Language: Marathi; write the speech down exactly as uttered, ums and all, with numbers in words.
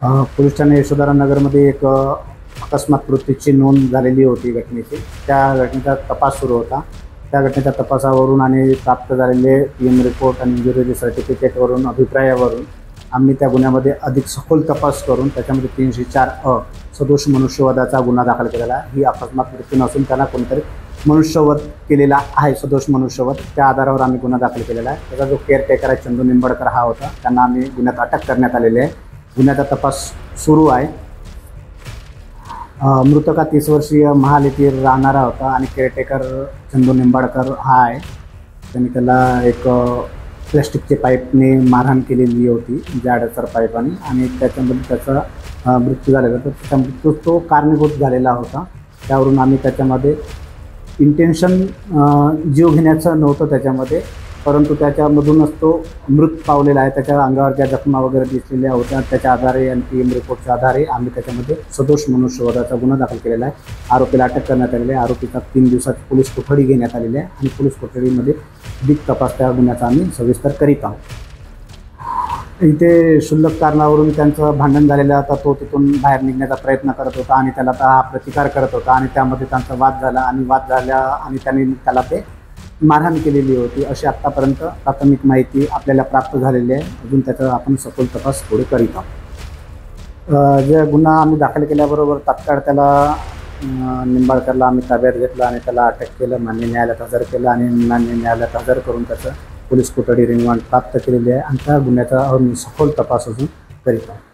अ, पोलीस ठाणे यशोधरानगरमध्ये एक अ, अकस्मात मृत्यूची नोंद झालेली होती घटनेची. त्या घटनेचा तपास सुरू होता. त्या घटनेच्या तपासावरून आणि प्राप्त झालेले पी एम रिपोर्ट आणि इंजुरी सर्टिफिकेटवरून अभिप्रायावरून आम्ही त्या गुन्ह्यामध्ये अधिक सखोल तपास करून त्याच्यामध्ये तीनशे चार अ सदोष मनुष्यवधाचा गुन्हा दाखल केलेला आहे. ही अकस्मात मृत्यू नसून त्याला कोणीतरी मनुष्यवध केलेला आहे, सदोष मनुष्यवध. त्या आधारावर आम्ही गुन्हा दाखल केलेला आहे. त्याचा जो केअरटेकर आहे चंदू निंबाडकर हा होता. त्यांना आम्ही गुन्ह्यात अटक करण्यात आलेली आहे. गुन्ह्याचा तपास सुरू आहे. मृतका तीस वर्षीय महाल येथील राहणारा होता आणि केअरटेकर चंदू निंबाडकर हा आहे. त्यांनी त्याला एक प्लॅस्टिकचे पाईपने मारहाण केलेली होती, जाडसर पाईपाने, आणि त्याच्यामध्ये त्याचा मृत्यू झालेला होता. त्याचा मृत्यू तो कारणीभूत झालेला होता. त्यावरून आम्ही त्याच्यामध्ये इंटेन्शन जीव घेण्याचं नव्हतं त्याच्यामध्ये, परंतु त्याच्यामधूनच तो मृत पावलेला आहे. त्याच्या अंगावर ज्या जखमा वगैरे दिसलेल्या होत्या त्याच्या आधारे आणि पी एम रिपोर्टच्या आधारे आम्ही त्याच्यामध्ये सदोष मनुष्यवधाचा गुन्हा दाखल केलेला आहे. आरोपीला अटक करण्यात आलेली आहे. आरोपीचा तीन दिवसाची पोलीस कोठडी घेण्यात आलेली आहे आणि पोलीस कोठडीमध्ये अधिक तपास त्या गुन्ह्याचा आम्ही सविस्तर करीत आहोत. इथे क्षुल्लक कारणावरून त्यांचं भांडण झालेलं होता. तो तिथून बाहेर निघण्याचा प्रयत्न करत होता आणि त्याला हा प्रतिकार करत होता आणि त्यामध्ये त्यांचा वाद झाला आणि वाद झाला आणि त्यांनी त्याला ते मारहाण केलेली होती, अशी आत्तापर्यंत प्राथमिक माहिती आपल्याला प्राप्त झालेली आहे. अजून त्याचा आपण सखोल तपास पुढे करीत आहोत. जे गुन्हा आम्ही दाखल केल्याबरोबर तात्काळ त्याला निंबाळकरला आम्ही ताब्यात घेतलं आणि त्याला अटक केलं, मान्य न्यायालयात हजर केलं आणि मान्य न्यायालयात हजर करून त्याचं पोलीस कोठडी रिमांड प्राप्त केलेली आहे आणि त्या गुन्ह्याचा सखोल तपास अजून करीत आहोत.